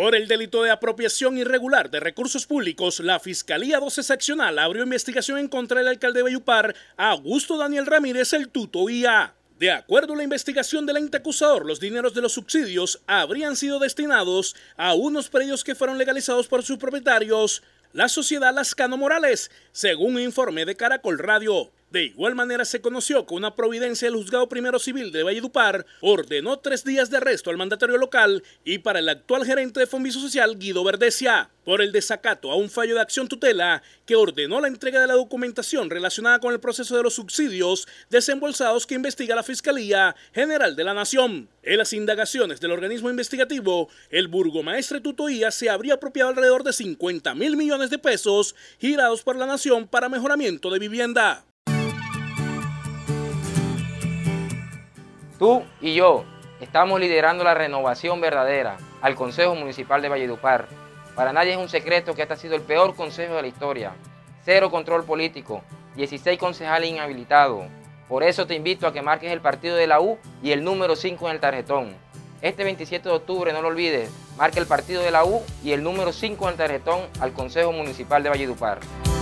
Por el delito de apropiación irregular de recursos públicos, la Fiscalía 12 Seccional abrió investigación en contra del alcalde de Valledupar, Augusto Daniel Ramírez el Tuto IA. De acuerdo a la investigación del ente acusador, los dineros de los subsidios habrían sido destinados a unos predios que fueron legalizados por sus propietarios, la sociedad Lascano Morales, según un informe de Caracol Radio. De igual manera se conoció que una providencia del Juzgado Primero Civil de Valledupar ordenó 3 días de arresto al mandatario local y para el actual gerente de Fombiso Social, Guido Verdecia, por el desacato a un fallo de acción tutela que ordenó la entrega de la documentación relacionada con el proceso de los subsidios desembolsados que investiga la Fiscalía General de la Nación. En las indagaciones del organismo investigativo, el burgomaestre Tuto IA se habría apropiado alrededor de 50.000 millones de pesos girados por la Nación para mejoramiento de vivienda. Tú y yo estamos liderando la renovación verdadera al Consejo Municipal de Valledupar. Para nadie es un secreto que este ha sido el peor consejo de la historia. 0 control político, 16 concejales inhabilitados. Por eso te invito a que marques el partido de la U y el número 5 en el tarjetón. Este 27 de octubre, no lo olvides, marca el partido de la U y el número 5 en el tarjetón al Consejo Municipal de Valledupar.